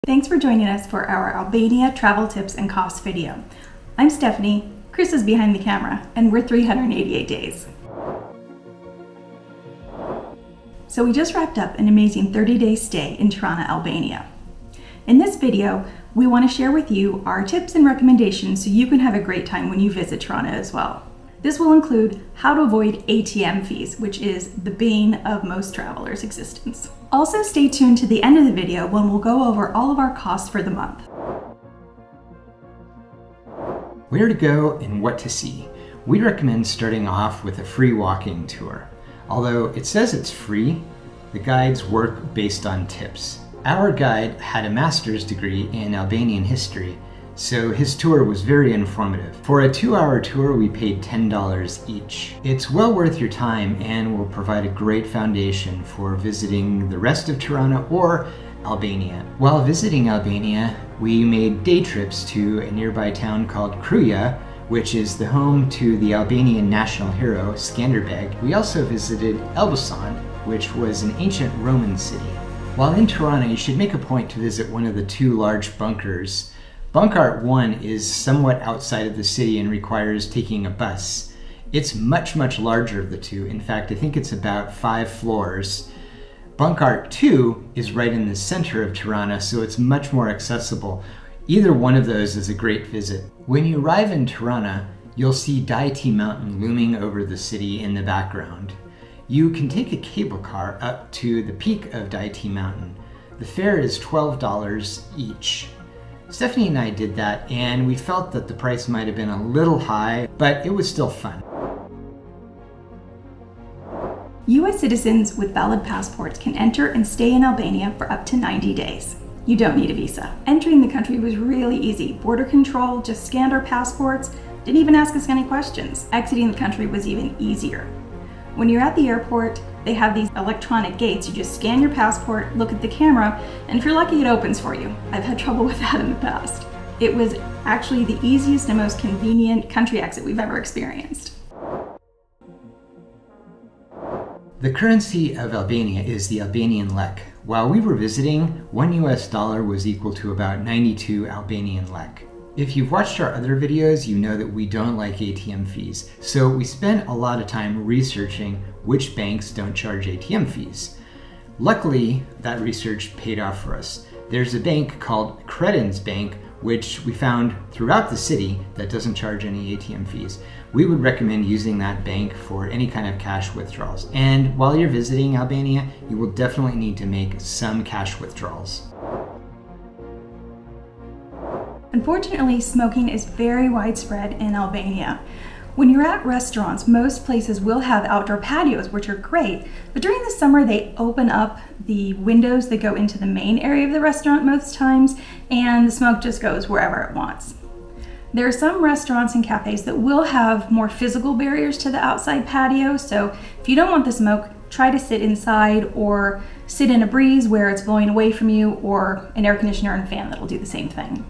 Thanks for joining us for our Albania travel tips and costs video. I'm Stephanie, Chris is behind the camera, and we're 388 days. So we just wrapped up an amazing 30-day stay in Tirana, Albania. In this video, we want to share with you our tips and recommendations so you can have a great time when you visit Tirana as well. This will include how to avoid ATM fees, which is the bane of most travelers' existence. Also stay tuned to the end of the video when we'll go over all of our costs for the month. Where to go and what to see. We recommend starting off with a free walking tour. Although it says it's free, the guides work based on tips. Our guide had a master's degree in Albanian history, so his tour was very informative. For a 2-hour tour, we paid $10 each. It's well worth your time and will provide a great foundation for visiting the rest of Tirana or Albania. While visiting Albania, we made day trips to a nearby town called Kruja, which is the home to the Albanian national hero, Skanderbeg. We also visited Elbasan, which was an ancient Roman city. While in Tirana, you should make a point to visit one of the 2 large bunkers. Bunkart 1 is somewhat outside of the city and requires taking a bus. It's much larger of the 2. In fact, I think it's about 5 floors. Bunkart 2 is right in the center of Tirana, so it's much more accessible. Either one of those is a great visit. When you arrive in Tirana, you'll see Daiti Mountain looming over the city in the background. You can take a cable car up to the peak of Daiti Mountain. The fare is $12 each. Stephanie and I did that, and we felt that the price might have been a little high, but it was still fun. U.S. citizens with valid passports can enter and stay in Albania for up to 90 days. You don't need a visa. Entering the country was really easy. Border control just scanned our passports, didn't even ask us any questions. Exiting the country was even easier. When you're at the airport, they have these electronic gates. You just scan your passport, look at the camera, and if you're lucky, it opens for you. I've had trouble with that in the past. It was actually the easiest and most convenient country exit we've ever experienced. The currency of Albania is the Albanian lek. While we were visiting, $1 US was equal to about 92 Albanian lek. If you've watched our other videos, you know that we don't like ATM fees, so we spent a lot of time researching which banks don't charge ATM fees. Luckily, that research paid off for us. There's a bank called Credens Bank, which we found throughout the city that doesn't charge any ATM fees. We would recommend using that bank for any kind of cash withdrawals. And while you're visiting Albania, you will definitely need to make some cash withdrawals. Unfortunately, smoking is very widespread in Albania. When you're at restaurants, most places will have outdoor patios, which are great, but during the summer they open up the windows that go into the main area of the restaurant most times, and the smoke just goes wherever it wants. There are some restaurants and cafes that will have more physical barriers to the outside patio, so if you don't want the smoke, try to sit inside or sit in a breeze where it's blowing away from you, or an air conditioner and fan that'll do the same thing.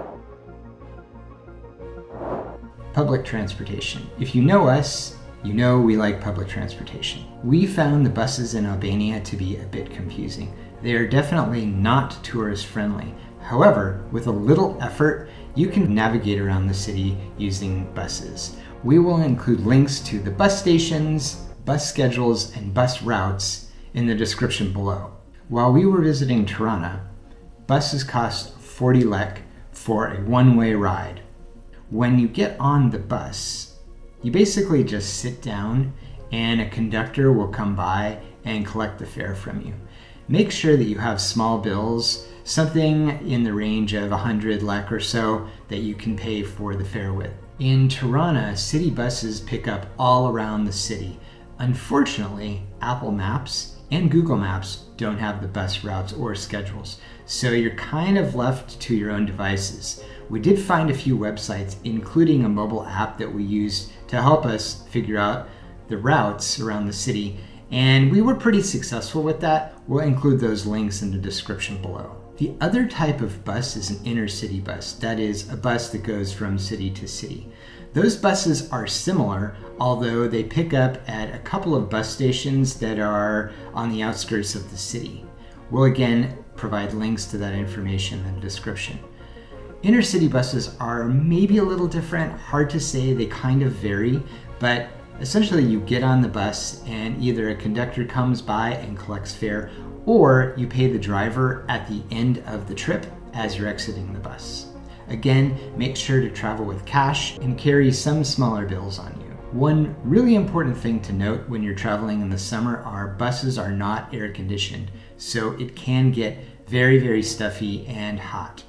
Public transportation. If you know us, you know we like public transportation. We found the buses in Albania to be a bit confusing. They are definitely not tourist friendly. However, with a little effort, you can navigate around the city using buses. We will include links to the bus stations, bus schedules, and bus routes in the description below. While we were visiting Tirana, buses cost 40 lek for a one-way ride. When you get on the bus, you basically just sit down and a conductor will come by and collect the fare from you. Make sure that you have small bills, something in the range of 100 lek or so that you can pay for the fare with. In Tirana, city buses pick up all around the city. Unfortunately, Apple Maps and Google Maps don't have the bus routes or schedules, so you're kind of left to your own devices. We did find a few websites, including a mobile app that we used to help us figure out the routes around the city, and we were pretty successful with that. We'll include those links in the description below. The other type of bus is an intercity bus, that is, a bus that goes from city to city. Those buses are similar, although they pick up at a couple of bus stations that are on the outskirts of the city. We'll again provide links to that information in the description. Inner city buses are maybe a little different, hard to say, they kind of vary, but essentially you get on the bus and either a conductor comes by and collects fare, or you pay the driver at the end of the trip as you're exiting the bus. Again, make sure to travel with cash and carry some smaller bills on you. One really important thing to note when you're traveling in the summer are buses are not air conditioned, so it can get very, very stuffy and hot.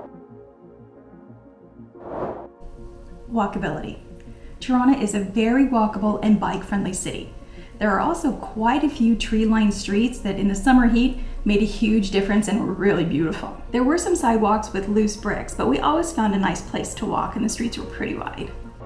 Walkability. Tirana is a very walkable and bike-friendly city. There are also quite a few tree-lined streets that in the summer heat made a huge difference and were really beautiful. There were some sidewalks with loose bricks, but we always found a nice place to walk and the streets were pretty wide.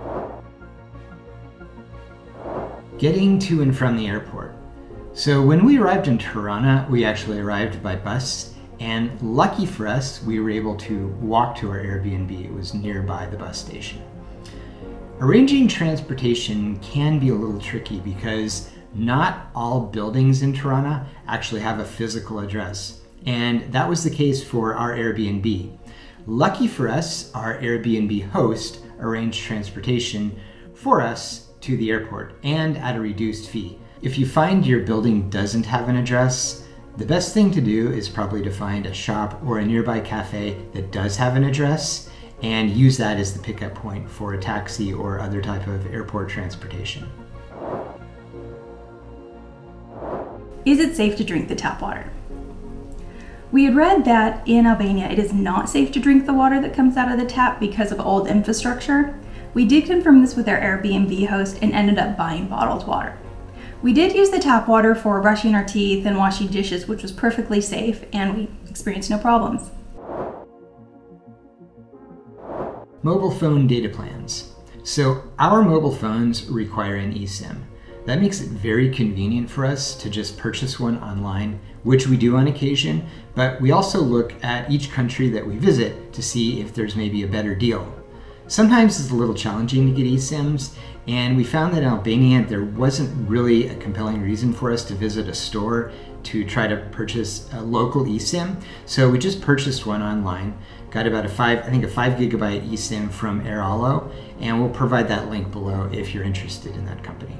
Getting to and from the airport. So when we arrived in Tirana, we actually arrived by bus, and lucky for us, we were able to walk to our Airbnb. It was nearby the bus station. Arranging transportation can be a little tricky because not all buildings in Tirana actually have a physical address, and that was the case for our Airbnb. Lucky for us, our Airbnb host arranged transportation for us to the airport and at a reduced fee. If you find your building doesn't have an address, the best thing to do is probably to find a shop or a nearby cafe that does have an address and use that as the pickup point for a taxi or other type of airport transportation. Is it safe to drink the tap water? We had read that in Albania it is not safe to drink the water that comes out of the tap because of old infrastructure. We did confirm this with our Airbnb host and ended up buying bottled water. We did use the tap water for brushing our teeth and washing dishes, which was perfectly safe, and we experienced no problems. Mobile phone data plans. So our mobile phones require an eSIM. That makes it very convenient for us to just purchase one online, which we do on occasion, but we also look at each country that we visit to see if there's maybe a better deal. Sometimes it's a little challenging to get eSIMs, and we found that in Albania there wasn't really a compelling reason for us to visit a store to try to purchase a local eSIM, so we just purchased one online, got about a 5 gigabyte eSIM from Airalo, and we'll provide that link below if you're interested in that company.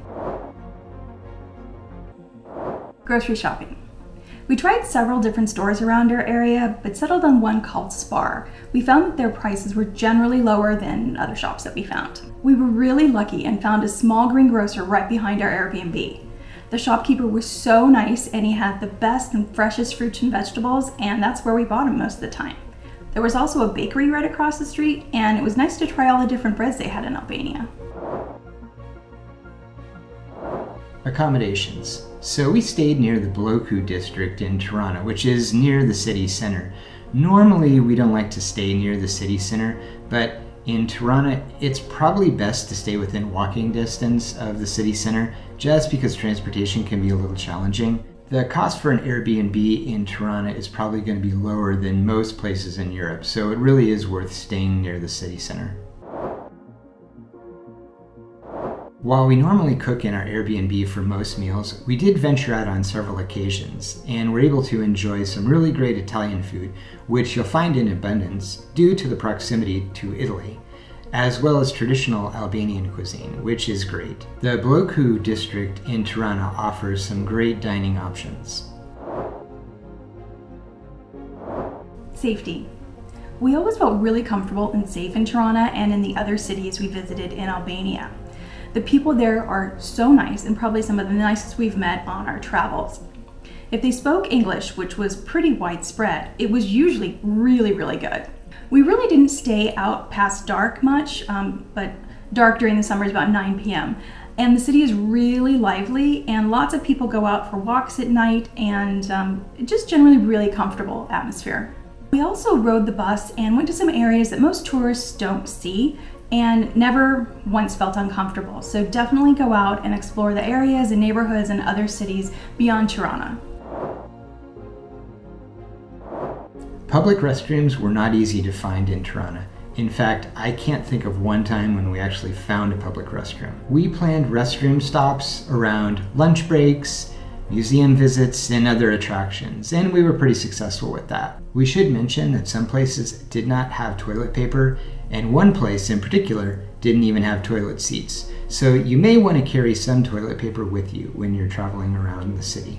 Grocery shopping. We tried several different stores around our area, but settled on one called Spar. We found that their prices were generally lower than other shops that we found. We were really lucky and found a small greengrocer right behind our Airbnb. The shopkeeper was so nice and he had the best and freshest fruits and vegetables, and that's where we bought them most of the time. There was also a bakery right across the street, and it was nice to try all the different breads they had in Albania. Accommodations. So we stayed near the Bloku district in Tirana, which is near the city center. Normally we don't like to stay near the city center, but in Tirana it's probably best to stay within walking distance of the city center, just because transportation can be a little challenging. The cost for an Airbnb in Tirana is probably going to be lower than most places in Europe, so it really is worth staying near the city center. While we normally cook in our Airbnb for most meals, we did venture out on several occasions and were able to enjoy some really great Italian food, which you'll find in abundance due to the proximity to Italy, as well as traditional Albanian cuisine, which is great. The Bloku district in Tirana offers some great dining options. Safety. We always felt really comfortable and safe in Tirana and in the other cities we visited in Albania. The people there are so nice and probably some of the nicest we've met on our travels. If they spoke English, which was pretty widespread, it was usually really, really good. We really didn't stay out past dark much, but dark during the summer is about 9 p.m. And the city is really lively and lots of people go out for walks at night and just generally really comfortable atmosphere. We also rode the bus and went to some areas that most tourists don't see and never once felt uncomfortable. So definitely go out and explore the areas and neighborhoods and other cities beyond Tirana. Public restrooms were not easy to find in Tirana. In fact, I can't think of one time when we actually found a public restroom. We planned restroom stops around lunch breaks, museum visits, and other attractions, and we were pretty successful with that. We should mention that some places did not have toilet paper, and one place in particular didn't even have toilet seats. So you may want to carry some toilet paper with you when you're traveling around the city.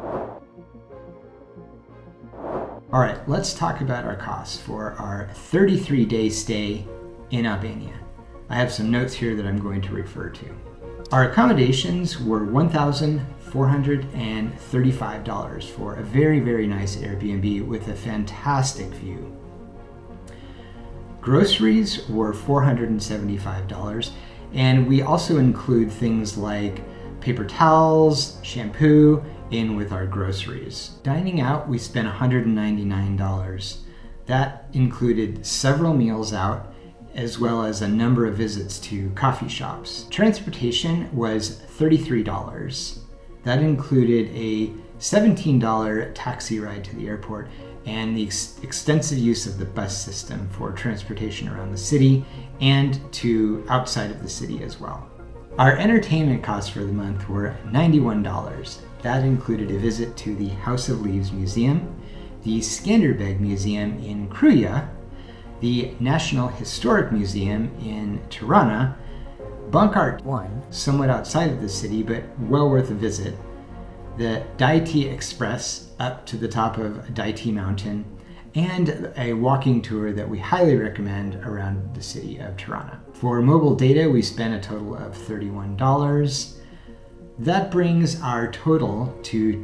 All right, let's talk about our costs for our 33-day stay in Albania. I have some notes here that I'm going to refer to. Our accommodations were $1,435 for a very, very nice Airbnb with a fantastic view. Groceries were $475, and we also include things like paper towels, shampoo, in with our groceries. Dining out, we spent $199. That included several meals out, as well as a number of visits to coffee shops. Transportation was $33. That included a $17 taxi ride to the airport and the extensive use of the bus system for transportation around the city and to outside of the city as well. Our entertainment costs for the month were $91. That included a visit to the House of Leaves Museum, the Skanderbeg Museum in Kruja, the National Historic Museum in Tirana, Bunkart 1, somewhat outside of the city but well worth a visit, the Daiti Express up to the top of Daiti Mountain, and a walking tour that we highly recommend around the city of Tirana. For mobile data, we spent a total of $31. That brings our total to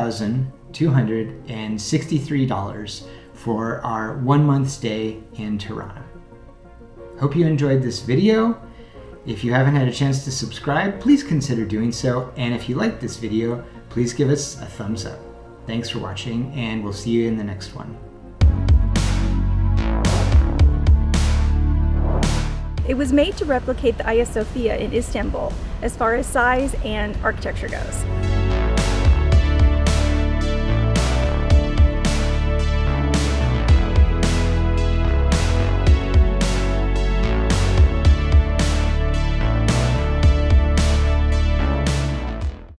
$2,263 for our 1 month stay in Tirana. Hope you enjoyed this video. If you haven't had a chance to subscribe, please consider doing so. And if you liked this video, please give us a thumbs up. Thanks for watching, and we'll see you in the next one. It was made to replicate the Hagia Sophia in Istanbul as far as size and architecture goes.